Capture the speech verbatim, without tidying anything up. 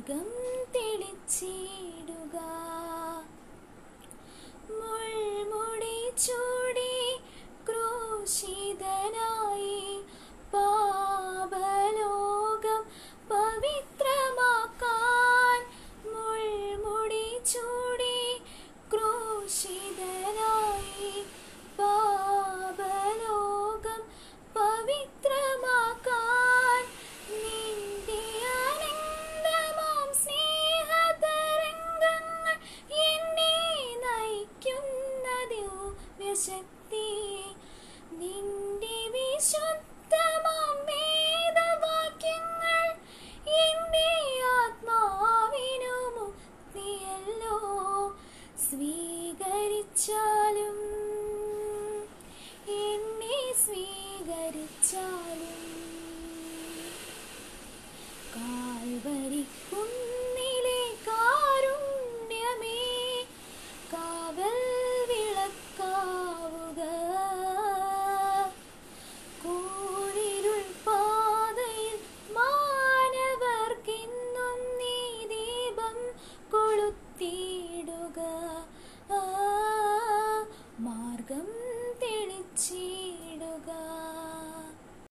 മാർഗം തെളിച്ചിടുക. മുൾമുടി ചൂടി ക്രൂശിതനായി പാപലോകം പവിത്രമാക്കാൻ. മുൾമുടി ചൂടി ക്രൂശിതനായി പാപലോകം പവിത്രമാക്കാൻ. നിന്റെ അനന്തമാം സ്നേഹതരംഗങ്ങൾ എന്നെ നയിക്കുന്ന ദിവ്യശക്തി. നിന്റെ വിശുദ്ധമാം വേദവാക്യങ്ങൾ എന്റെ ആത്മാവിനു മുക്തിയല്ലോ. സ്വീകരിച്ചാലും എന്നെ സ്വീകരിച്ചാലും കാൽവരിക്കുന്നിലെ കാരുണ്യമേ കാവൽ വിളക്കാവുക. കൂരിരുൾ പാതയിൽ മാനവർക്കെന്നും നീ ദീപം കൊളുത്തിയിടുക. മാർഗം